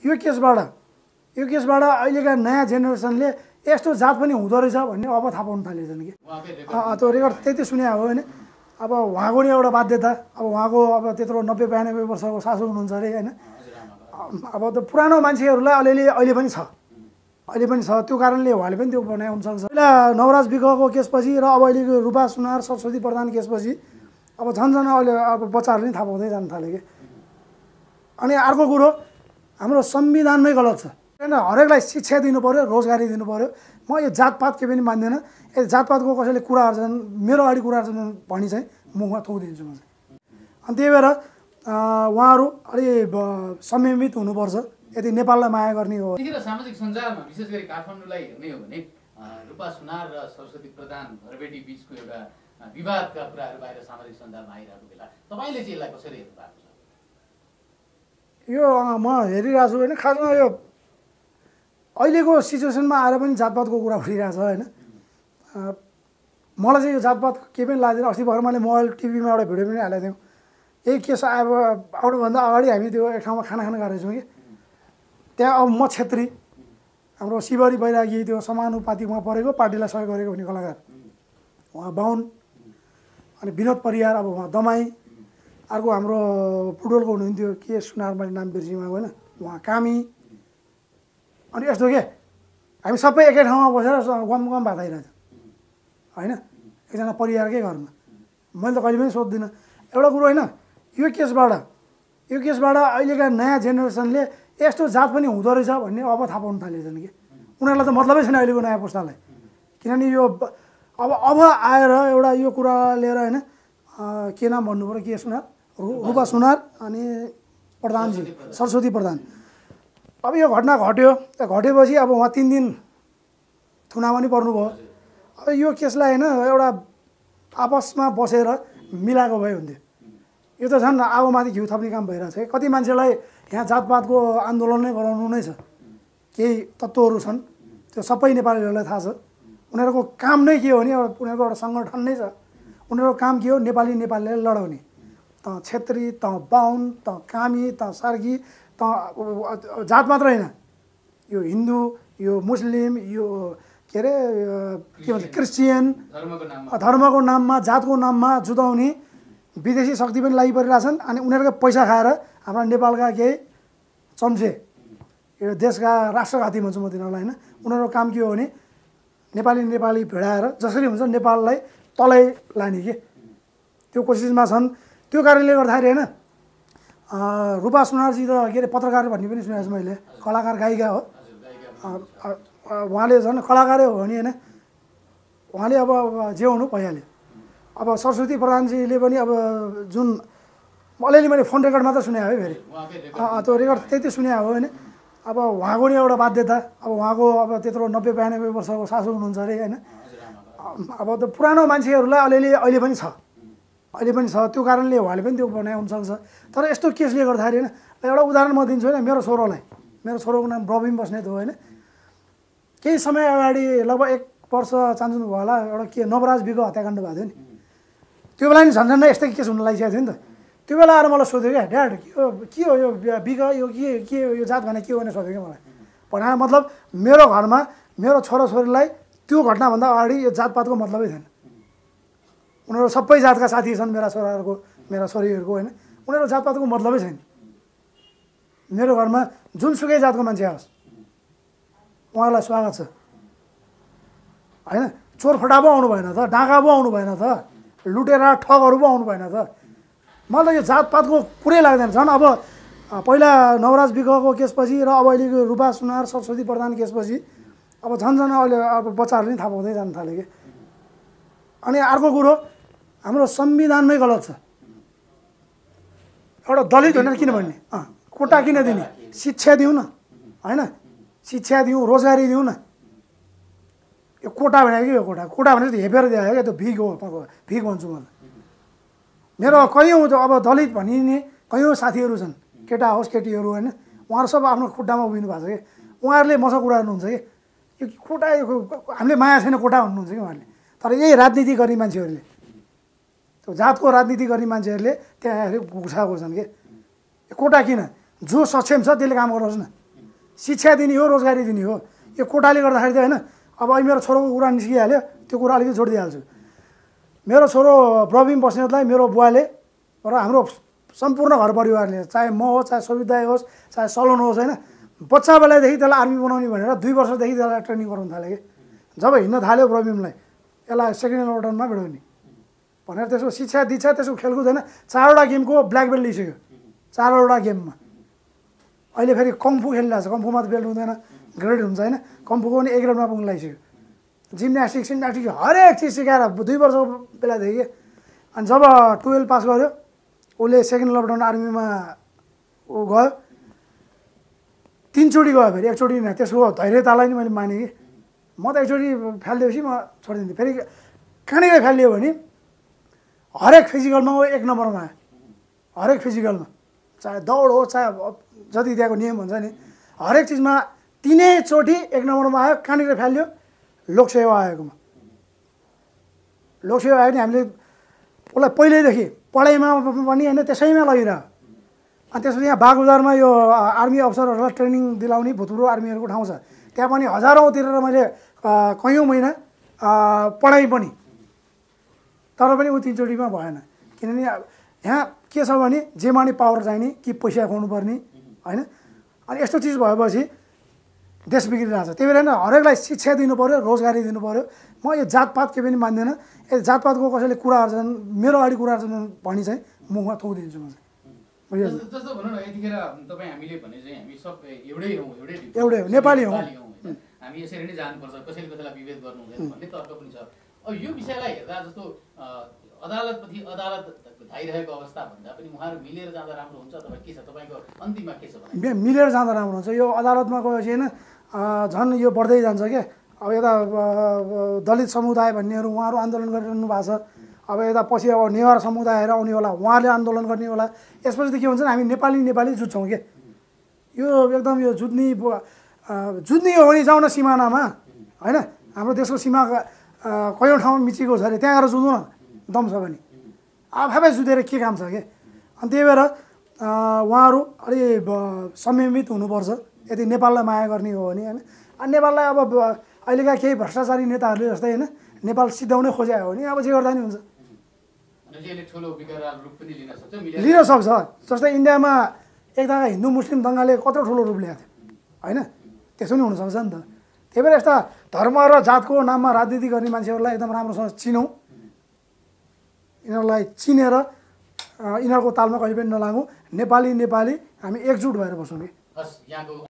यो केसबाट अहिलेका नयाँ जेनेरेसनले यस्तो जात पनि हुँदो रहेछ भन्ने अब थाहा पाउन थालेछन् कि त्यो रेकर्ड त्यति सुने हो होइन। अब उहाँको नि एउटा बाध्यता, अब उहाँको अब त्यत्रो 90-92 वर्षको शासक हुनुहुन्छ अरे होइन। अब त पुरानो मान्छेहरूलाई अलिअलि अहिले पनि छ, त्यो कारणले उहाँले पनि त्यो बनाए हुनसक्छ। पहिला नवराज विकको केसपछि र अब अहिलेको रूपा सुनार सरस्वती प्रधान केसपछि अब झन् अहिले अब बच्चाहरूले नि थाहा पाउँदै जान थाल्यो कि। अनि अर्को कुरो, हाम्रो संविधानमै गलत छ होइन। हरेकलाई शिक्षा दिनु पर्यो, रोजगारी दिनु पर्यो। म यो जातपात के पनि मान्दैन। जातपातको कसैले कुरा गर्छन्, मेरो अगाडि कुरा गर्छन् भनी चाहिँ मुखमा थुकिदिन्छु म चाहिँ। अनि त्यही भएर उहाँहरू अलि संयमित हुनुपर्छ यदि नेपाललाई माया गर्ने हो। सामाजिक सञ्जालमा विशेष गरी काठमाडौँलाई हेर्ने हो भने रूपा सुनार र सरस्वती प्रधान घरबेटी बीचको एउटा विवादका कुराहरू बाहिर सामाजिक सञ्जालमा आइरहेको बेला तपाईँले चाहिँ यसलाई कसरी हेर्नु भएको छ? यो म हेरिरहेको छु होइन। खासमा यो अहिलेको सिचुएसनमा आएर पनि जातपातको कुरा उठिरहेको छ होइन। मलाई चाहिँ यो जातपात केही पनि लाग्दैन। अस्ति भर्खर मैले मोबाइल टिभीमा एउटा भिडियो पनि हालेको थियौँ। यही केस आउनुभन्दा अगाडि हामी त्यो एक ठाउँमा खाना गरेको छौँ कि त्यहाँ अब म छेत्री, हाम्रो शिवरी बैरागी त्यो समानुपाति उहाँ परेको पार्टीलाई सहयोग गरेको हुने कलाकार उहाँ बाहुन, अनि विनोद परियार अब उहाँ दमाई, अर्को हाम्रो फुटबलको हुनुहुन्थ्यो के सुनार मैले नाम बिर्सिमा होइन उहाँ कामी। अनि यस्तो के हामी सबै एकै ठाउँमा बसेर गम भात आइरहेको छ होइन, एकजना परिवारकै घरमा। मैले त कहिले पनि सोध्दिनँ। एउटा कुरो होइन, यो केसबाट अहिलेका नयाँ जेनेरेसनले यस्तो जात पनि हुँदो रहेछ भन्ने अब थाहा पाउन थालेछन् कि। उनीहरूलाई त मतलबै छैन अहिलेको नयाँ पुस्तालाई। किनभने यो अब आएर एउटा यो कुरा लिएर होइन के नाम भन्नु पऱ्यो, के सुनार, रूपा सुनार अनि प्रधानजी सरस्वती प्रधान। अब यो घटना घटेपछि अब उहाँ 3 दिन थुनामा नि पर्नुभयो। अब यो केसलाई होइन एउटा आपसमा बसेर मिलाएको भए हुन्थ्यो। यो त झन् आगोमाथि घिउ थप्ने काम भइरहेछ है। कति मान्छेलाई यहाँ जातपातको आन्दोलन नै गराउनु नै छ। केही तत्त्वहरू छन्, त्यो सबै नेपालीहरूलाई थाहा छ। उनीहरूको काम नै के हो भने उनीहरूको एउटा सङ्गठन नै छ। उनीहरूको काम के हो, नेपालीले लडाउने। त छेत्री, त बाहुन, त कामी, त सार्की, त जात मात्र होइन, यो हिन्दू, यो मुस्लिम, यो के अरे के भन्छ क्रिस्चियन, धर्मको नाममा जातको नाममा जुधाउने विदेशी शक्ति पनि लागिपरिरहेछन्। अनि उनीहरूको पैसा खाएर हाम्रा नेपालका केही चम्चे, यो देशका राष्ट्रघाती भन्छु म तिनीहरूलाई होइन, उनीहरूको काम के हो भने नेपाली भिडाएर जसरी हुन्छ नेपाललाई तलै लाने के त्यो कोसिसमा छन्। त्यो कारणले गर्दाखेरि होइन रूपा सुनारजी त के अरे पत्रकार भन्ने पनि सुनेको छु मैले, कलाकार गायिका हो उहाँले। झन् कलाकारै हो भने होइन उहाँले अब जे हुनु भइहाल्यो। अब सरस्वती प्रधानजीले पनि अब जुन अलिअलि मैले फोन रेकर्ड मात्र सुने है फेरि त्यो रेकर्ड त्यति सुने हो होइन। अब उहाँको नि एउटा बाध्यता, अब उहाँको अब त्यत्रो 90-92 वर्षको शासक हुनुहुन्छ अरे होइन। अब त पुरानो मान्छेहरूलाई अलिअलि अहिले पनि छ, त्यो कारणले उहाँले पनि त्यो बनाए हुनसक्छ। तर यस्तो केसले गर्दाखेरि होइन, एउटा उदाहरण म दिन्छु होइन। मेरो छोरोको नाम रबिम बस्नेत हो होइन। केही समय अगाडि लगभग 1 वर्ष चान्चुन भयो होला, एउटा के नवराज विको हत्याकाण्ड भएको थियो नि। त्यो बेला नि झन् यस्तै केस हुन लागिसकेको थियो नि त। त्यो बेला आएर मलाई सोध्यो क्या, ड्याड के हो यो विक, यो के हो यो जात भने के हो भने सोध्यो क्या मलाई। भनेर मतलब मेरो घरमा मेरो छोराछोरीलाई त्यो घटनाभन्दा अगाडि यो जातपातको मतलबै थिएन। उनीहरू सबै जातका साथी छन् मेरा छोरीहरूको होइन। उनीहरू जातपातको मतलबै छैन। मेरो घरमा जुनसुकै जातको मान्छे आओस् उहाँलाई स्वागत छ होइन। चोर फटा पो आउनु भएन त, डाका पो आउनु भएन त, लुटेरा ठगहरू पो आउनु भएन त। मलाई यो जातपातको कुरै लाग्दैन। झन् अब पहिला नवराज विकको केसपछि र अब अहिलेको रूपा सुनार सरस्वती प्रधान केसपछि अब झन् अहिले अब बच्चाहरूले नि थाहा पाउँदै जान थाल्यो कि। अनि अर्को कुरो, हाम्रो संविधानमै गलत छ। एउटा दलित भनेर किन भन्ने, कोटा किन दिने, शिक्षा दिउँ न होइन, शिक्षा दिउँ, रोजगारी दिउँ न। यो कोटा भनेको के हो, कोटा भनेको त हेपेर दियो क्या, त्यो भिख हो, भिख भन्छु म। मेरो कयौँ अब दलित भनिने कयौँ साथीहरू छन्, केटा होस् केटीहरू होइन, उहाँहरू सब आफ्नो खुट्टामा उभिनु भएको छ कि। उहाँहरूले मसँग कुरा गर्नुहुन्छ कि यो कोटा, हामीले माया छैन कोटा भन्नुहुन्छ कि उहाँहरूले। तर यही राजनीति गर्ने मान्छेहरूले, त्यो जातको राजनीति गर्ने मान्छेहरूले त्यहाँ घुसाएको छन् कि कोटा किन, जो सक्षम छ त्यसले काम गरोस् न। शिक्षा दिने हो, रोजगारी दिने हो। यो कोटाले गर्दाखेरि त होइन। अब अहिले मेरो छोरोको कुरा निस्किहाल्यो, त्यो कुरा अलिकति छोडिदिइहाल्छु। मेरो छोरो प्रवीण बस्नेतलाई मेरो बुवाले र हाम्रो सम्पूर्ण घर परिवारले, चाहे म होस्, चाहे सबित दाइ होस्, चाहे सलोन होस्, होइन, बच्चा बेलादेखि त्यसलाई आर्मी बनाउने भनेर 2 वर्षदेखि त्यसलाई ट्रेनिङ गराउनु थाले कि। जब हिँड्न थाल्यो प्रवीणलाई, यसलाई सेकेन्ड लकडाउनमा भिडाउने भनेर त्यसको शिक्षा दीक्षा, त्यसको खेलकुद होइन, 4वटा गेमको ब्ल्याक बेल्ट लिइसक्यो, 4वटा गेममा। अहिले फेरि कम्फू खेलिरहेको छ, कम्फूमा त बेल्ट हुँदैन, ग्रेड हुन्छ होइन। कम्फूको पनि A ग्रेडमा पुग्नु लागिसक्यो। जिम्नास्टिक हरेक चिज सिकाएर 2 वर्षको बेलादेखि कि। अनि जब 12 पास गर्यो, उसले सेकेन्ड लकडाउन आर्मीमा ऊ गयो, 3 चोटि गयो फेरि, 1 चोटि होइन। त्यसको धैर्यतालाई नि मैले माने कि म त 1 चोटि फालिदिएपछि म छोडिदिन्थेँ। फेरि कहाँनिर फालियो भने हरेक फिजिकलमा ऊ 1 नम्बरमा आयो, हरेक फिजिकलमा, चाहे दौड हो, चाहे जति त्यहाँको नियम हुन्छ नि, हरेक चिजमा 3 चोटि 1 नम्बरमा आयो। कहाँनिर फालियो? लोकसेवा आयोगमा। लोकसेवा आयो नि हामीले उसलाई पहिल्यैदेखि पढाइमा पनि होइन, त्यसैमा लगिरह्यो। अनि त्यसपछि यहाँ बागबजारमा यो आर्मी अफसरहरूलाई ट्रेनिङ दिलाउने भूतपूर्व आर्मीहरूको ठाउँ छ, त्यहाँ पनि हजारौँ तिरेर मैले कैयौँ महिना पढाइ पनि, तर पनि ऊ 3 चोटिमा भएन। किनभने यहाँ के छ भने जेमा नि पावर चाहिने कि पैसा खुवाउनु पर्ने होइन। अनि यस्तो चिज भएपछि देश बिग्रिरहेको छ। त्यही भएर हरेकलाई शिक्षा दिनु पऱ्यो, रोजगारी दिनु पऱ्यो। म यो जातपात केही पनि मान्दैन। जातपातको कसैले कुरा गर्छन्, मेरो अगाडि कुरा गर्छन् भनी चाहिँ मुखमा थुकिदिन्छु म चाहिँ। जस्तो भनौँ न, यतिखेर तपाईँ हामीले भने चाहिँ हामी सब एउटै हौँ, एउटै हो, नेपाली हौँ। हामी यसरी नै जानुपर्छ, कसैले कसैलाई विभेद गर्नु हुँदैन भन्ने तर्क पनि छ। अब यो विषयलाई हेर्दा जस्तो अदालतपछि अदालत धाइरहेको अवस्था भन्दा पनि उहाँहरू मिलेर जाँदा राम्रो हुन्छ अथवा के छ, तपाईँको अन्तिममा के छ भने? मिलेर जाँदा राम्रो हुन्छ। यो अदालतमा गएपछि होइन झन् यो बढ्दै जान्छ क्या। अब यता दलित समुदाय भन्नेहरू उहाँहरू आन्दोलन गरिरहनु भएको छ। अब यता पछि अब नेवार समुदायहरू आउने होला, उहाँहरूले आन्दोलन गर्ने होला। यसपछि के हुन्छ हामी नेपाली जुझ्छौँ क्या। यो एकदम यो जुझ्ने हो भने जाउँ न सिमानामा होइन। हाम्रो देशको सीमा कयौँ ठाउँमा मिचेको छ अरे, त्यहाँ गएर जुझौँ न दम छ भने। आफै जुधेर के काम छ क्या। अनि त्यही भएर उहाँहरू अलि संयमित हुनुपर्छ यदि नेपाललाई माया गर्ने हो भने होइन। अनि नेपाललाई अब अहिलेका केही भ्रष्टाचारी नेताहरूले जस्तै होइन नेपाल सिद्धाउनै खोज्यो भने अब जे गर्दा नि हुन्छ, लिन सक्छ। जस्तै इन्डियामा एकताका हिन्दू मुस्लिम दङ्गाले कत्रो ठुलो रूप ल्याएको थियो होइन, त्यसो नि हुनसक्छ नि त। त्यही भएर यस्ता धर्म र जातको नाममा राजनीति गर्ने मान्छेहरूलाई एकदम राम्रोसँग चिनौँ, यिनीहरूलाई चिनेर यिनीहरूको तालमा कहिले पनि नलागौँ। नेपाली हामी एकजुट भएर बसौँ कि।